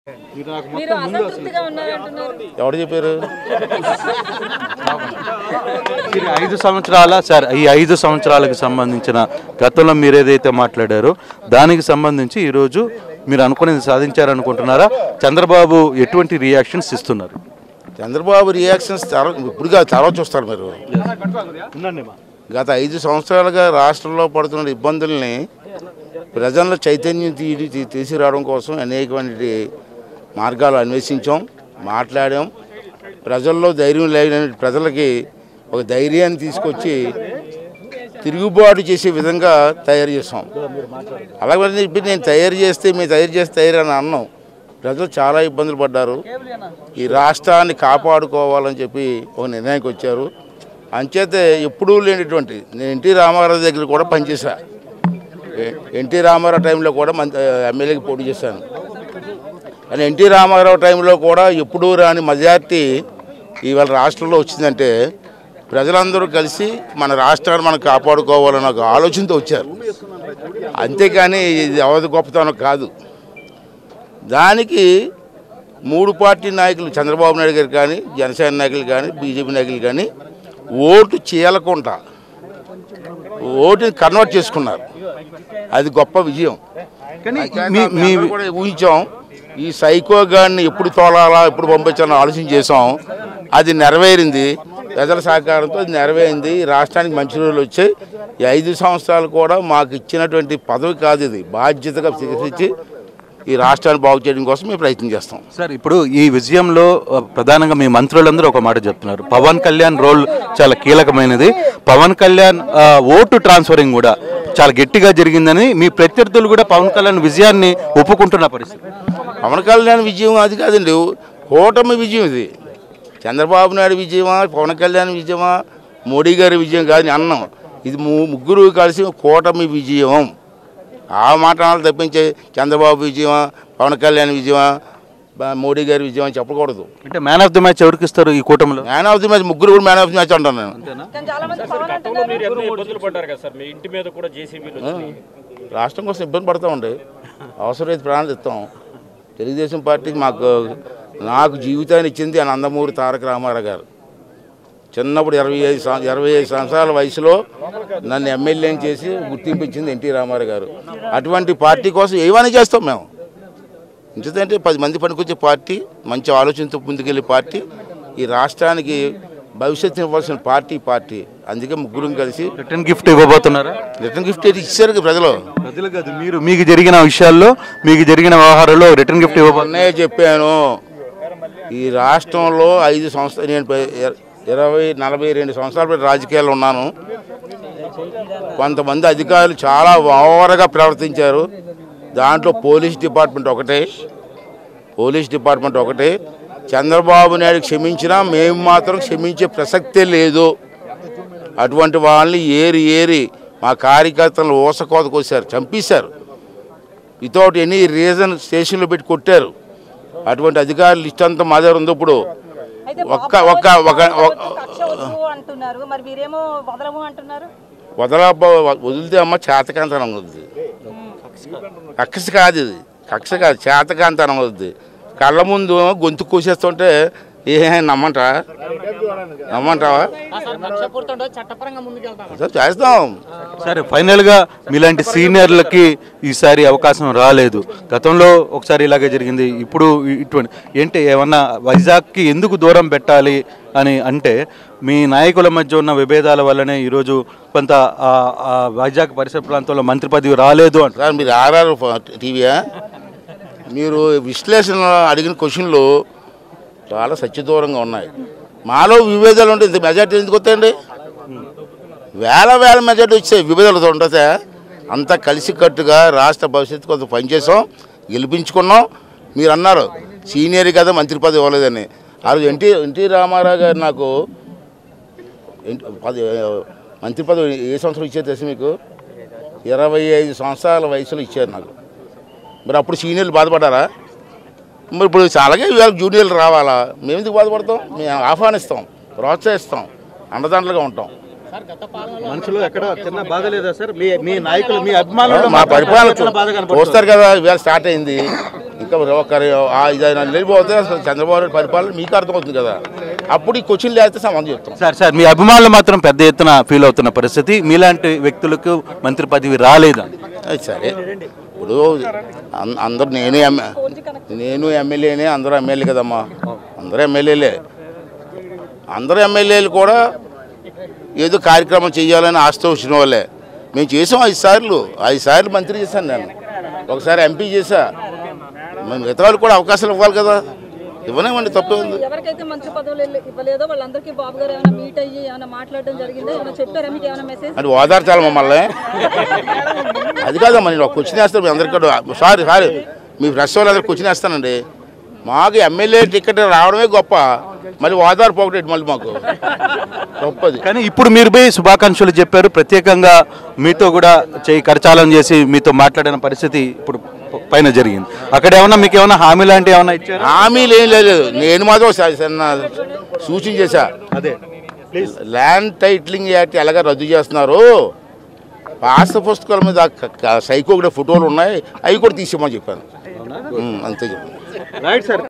ఎవరు చెప్పారు? ఈ 5 సంవత్సరాలకు సంబంధించిన గతంలో మీరు ఏదైతే మాట్లాడారో దానికి సంబంధించి ఈరోజు మీరు అనుకునేది సాధించారనుకుంటున్నారా? చంద్రబాబు ఎటువంటి రియాక్షన్స్ ఇస్తున్నారు? చంద్రబాబు రియాక్షన్స్ ఇప్పుడుగా తర్వాత చూస్తారు మీరు. గత 5 సంవత్సరాలుగా రాష్ట్రంలో పడుతున్న ఇబ్బందుల్ని ప్రజల్లో చైతన్యం తీసుకురావడం కోసం అనేకమైన మార్గాలు అన్వేషించాం, మాట్లాడాం. ప్రజల్లో ధైర్యం లేని ప్రజలకి ఒక ధైర్యాన్ని తీసుకొచ్చి తిరుగుబాటు చేసే విధంగా తయారు చేస్తాం. అలాగే ఇప్పుడు నేను తయారు చేస్తే తయారు అని అన్నాం. ప్రజలు చాలా ఇబ్బందులు పడ్డారు. ఈ రాష్ట్రాన్ని కాపాడుకోవాలని చెప్పి ఒక నిర్ణయానికి వచ్చారు. అంచేతే ఎప్పుడూ లేనిటువంటి నేను ఎన్టీ రామారావు దగ్గర కూడా పనిచేశా. ఎన్టీ రామారావు టైంలో కూడా ఎమ్మెల్యేకి పోటీ చేశాను. కానీ ఎన్టీ రామారావు టైంలో కూడా ఎప్పుడూ రాని మెజార్టీ ఇవాళ రాష్ట్రంలో వచ్చిందంటే ప్రజలందరూ కలిసి మన రాష్ట్రాన్ని మనం కాపాడుకోవాలన్న ఒక ఆలోచనతో వచ్చారు. అంతేకాని ఇది అవధి గొప్పతనం కాదు. దానికి 3 పార్టీ నాయకులు చంద్రబాబు నాయుడు గారు కానీ, జనసేన నాయకులు కానీ, బీజేపీ నాయకులు కానీ ఓటు చేయకుండా ఓటుని కన్వర్ట్ చేసుకున్నారు. అది గొప్ప విజయం. కానీ కూడా ఊహించాం. ఈ సైకో గాడిని ఎప్పుడు తోలాలా, ఎప్పుడు పంపించాలని ఆలోచన చేసాం. అది నెరవేరింది. ప్రజల సహకారంతో అది నెరవేరింది. రాష్ట్రానికి మంచి రోజులు వచ్చాయి. ఈ 5 సంవత్సరాలు కూడా మాకు ఇచ్చినటువంటి పదవి కాదు, ఇది బాధ్యతగా స్వీకరించి ఈ రాష్ట్రాన్ని బాగు చేయడం కోసం మేము ప్రయత్నం చేస్తాం. సార్, ఇప్పుడు ఈ విజయంలో ప్రధానంగా మీ మంత్రులందరూ ఒక మాట చెప్తున్నారు. పవన్ కళ్యాణ్ రోల్ చాలా కీలకమైనది. పవన్ కళ్యాణ్ ఓటు ట్రాన్స్ఫరింగ్ కూడా చాలా గట్టిగా జరిగిందని మీ ప్రత్యర్థులు కూడా పవన్ కళ్యాణ్ విజయాన్ని ఒప్పుకుంటున్న పరిస్థితి. పవన్ కళ్యాణ్ విజయం అది కాదండి, కూటమి విజయం. ఇది చంద్రబాబు నాయుడు విజయమా, పవన్ కళ్యాణ్ విజయమా, మోడీ గారి విజయం కాదని అన్నాం. ఇది ముగ్గురు కలిసి కూటమి విజయం. ఆ మాట తప్పించే చంద్రబాబు విజయమా, పవన్ కళ్యాణ్ విజయమా, మోడీ గారి విజయం అని చెప్పకూడదు. అంటే మ్యాన్ ఆఫ్ ది మ్యాచ్ ఎవరికి ఇస్తారు ఈ కూటమిలో? మ్యాన్ ఆఫ్ ది మ్యాచ్ ముగ్గురు కూడా మ్యాన్ ఆఫ్ ది మ్యాచ్ అంటాను నేను. రాష్ట్రం కోసం ఇబ్బంది పడతా ఉండే అవసరమైతే ప్రాణాలు ఇస్తాం. తెలుగుదేశం పార్టీకి నాకు జీవితాన్ని ఇచ్చింది నందమూరి తారక రామారావు గారు. చిన్నప్పుడు 25 సంవత్సరాల వయసులో నన్ను ఎమ్మెల్యేని చేసి గుర్తింపు ఇచ్చింది ఎన్టీ రామారావు గారు. అటువంటి పార్టీ కోసం ఏమైనా చేస్తాం మేము. ఎందుకంటే 10 మంది పనికొచ్చే పార్టీ, మంచి ఆలోచనతో ముందుకెళ్ళే పార్టీ, ఈ రాష్ట్రానికి భవిష్యత్తు ఇవ్వాల్సిన పార్టీ. అందుకే ముగ్గురం కలిసి రిటర్న్ గిఫ్ట్ ఇవ్వబోతున్నారా? రిటర్న్ గిఫ్ట్ ఇచ్చారు ప్రజలు కాదు, మీరు మీకు జరిగిన విషయాల్లో, మీకు జరిగిన వ్యవహారంలో రిటర్న్ గిఫ్ట్ ఇవ్వబోతున్నా చెప్పాను. ఈ రాష్ట్రంలో 5 సంవత్సరాలు నేను 42 సంవత్సరాల రాజకీయాల్లో ఉన్నాను. కొంతమంది అధికారులు చాలా ఓవర్గా ప్రవర్తించారు. దాంట్లో పోలీస్ డిపార్ట్మెంట్ ఒకటే. చంద్రబాబు నాయుడు క్షమించినా మేము మాత్రం క్షమించే ప్రసక్తే లేదు. అటువంటి వాళ్ళని ఏరి మా కార్యకర్తలను ఊసకోత కోసారు, చంపేశారు. వితౌట్ ఎనీ రీజన్ స్టేషన్లో పెట్టి కొట్టారు. అటువంటి అధికారులు లిస్ట్ అంతా మా దగ్గర ఉంది. ఇప్పుడు వదిలితే అమ్మ చేతకాంతనం అవుద్ది. కక్ష కాదు, ఇది కక్ష కాదు, చేతకాంతనం అవుద్ది. కళ్ళ ముందు గొంతు కోసేస్తుంటే నమ్మంటావా? చేస్తాం. సరే, ఫైనల్గా మీలాంటి సీనియర్లకి ఈసారి అవకాశం రాలేదు. గతంలో ఒకసారి ఇలాగే జరిగింది. ఇప్పుడు ఇటువంటి ఏంటి ఏమన్నా వైజాగ్కి ఎందుకు దూరం పెట్టాలి అని అంటే మీ నాయకుల మధ్య ఉన్న విభేదాల వల్లనే ఈరోజు కొంత వైజాగ్ పరిసర ప్రాంతంలో మంత్రి పదవి రాలేదు అంటారు. మీరు ఆర్ఆర్ టీవీయా? మీరు విశ్లేషణ అడిగిన క్వశ్చన్లు చాలా సత్యదూరంగా ఉన్నాయి. మాలో విభేదాలు ఉంటే ఇంత మెజార్టీ ఎందుకు వస్తాయండి? వేల మెజార్టీ వచ్చాయి. విభేదాలతో ఉంటుందా? అంతా కలిసికట్టుగా రాష్ట్ర భవిష్యత్తు కొంత పనిచేసాం, గెలిపించుకున్నాం. మీరు అన్నారు సీనియర్ కదా మంత్రి పదవి ఇవ్వలేదని. ఆ రోజు ఎన్టీ రామారావు గారు నాకు మంత్రి పదవి ఏ సంవత్సరం ఇచ్చారు తెలుసు మీకు? 25 సంవత్సరాల వయసులో ఇచ్చారు నాకు. మరి అప్పుడు సీనియర్లు బాధపడ్డారా? మరి ఇప్పుడు అలాగే ఇవాళ జూనియర్లు రావాలా? మేము ఎందుకు బాధపడతాం? మేము ఆహ్వానిస్తాం, ప్రోత్సహిస్తాం, అండదండలుగా ఉంటాం. మనుషులు ఎక్కడ చిన్న బాధ లేదా సార్? మీ నాయకులు, మీ అభిమానులు మా పరిపాలన చూస్తారు కదా. ఇవాళ స్టార్ట్ అయింది. ఇంకా ఒక 5-6 నెలలు పోతే అసలు చంద్రబాబు నాయుడు పరిపాలన మీకు అర్థమవుతుంది కదా, అప్పుడు ఈ క్వశ్చన్లు వేస్తే సంబంధం చెప్తాం. సార్ మీ అభిమానులు మాత్రం పెద్ద ఎత్తున ఫీల్ అవుతున్న పరిస్థితి, మీలాంటి వ్యక్తులకు మంత్రి పదవి రాలేదు. సరే ఇప్పుడు అందరూ నేను ఎమ్మెల్యేనే, అందరూ ఎమ్మెల్యే కదమ్మా, అందరూ ఎమ్మెల్యేలే. అందరూ ఎమ్మెల్యేలు కూడా ఏదో కార్యక్రమం చేయాలని ఆశతో వచ్చిన వాళ్ళే. మేము చేసాం 5 సార్లు మంత్రి చేశాను, నేను ఒకసారి ఎంపీ చేశా. మిగతా వాళ్ళు కూడా అవకాశాలు ఇవ్వాలి కదా, ఇవ్వనేమండి, తప్పే ఉంది. ఎవరికైతే మంత్రి పదవులు ఇవ్వలేదో వాళ్ళందరికీ బాబు గారు ఏమైనా మీట్ అయ్యి ఏమైనా మాట్లాడడం జరిగిందా, ఏమైనా చెప్పారా, మీకు ఏమైనా మెసేజ్ అంటే ఓదార్చాలి మమ్మల్ని? అది కాదమ్మా, నేను ఒక క్వశ్చన్ వేస్తాను మీ అందరికీ. సారీ మీ ప్రెస్ వాళ్ళు అందరికి క్వశ్చన్ వేస్తానండి. మాకు ఎమ్మెల్యే టికెట్ రావడమే గొప్ప, మళ్ళీ ఓదార్పు ఒకటి మళ్ళీ మాకు గొప్పది. కానీ ఇప్పుడు మీరు పోయి శుభాకాంక్షలు చెప్పారు, ప్రత్యేకంగా మీతో కూడా కరచాలం చేసి మీతో మాట్లాడిన పరిస్థితి ఇప్పుడు పైన జరిగింది. అక్కడ ఏమన్నా మీకు ఏమైనా హామీ లాంటివి ఏమన్నా ఇచ్చారు? హామీలు ఏం లేదు, నేను మాత్రం సూచన చేశా. అదే ల్యాండ్ టైటిలింగ్ యాక్ట్ ఎలాగ రద్దు చేస్తున్నారు, పాస్ పుస్తకాల మీద సైకో కూడా ఫోటోలు ఉన్నాయి, అవి కూడా తీసేమని చెప్పాను, అంతే చెప్పాను. Right sir.